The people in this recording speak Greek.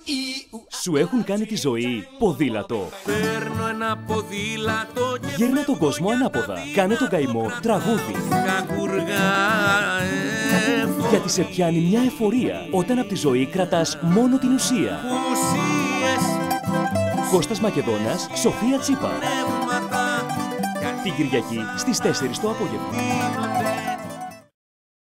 Σου έχουν κάνει τη ζωή ποδήλατο. Παίρνω ένα ποδήλατο και Γύρνα τον κόσμο ανάποδα. Κάνε τον καημό τραγούδι. Γιατί σε πιάνει μια εφορία όταν από τη ζωή κρατάς μόνο την ουσία. Κώστας Μακεδόνας, Σοφία Τσίπα. Την Κυριακή στις 4 το απόγευμα.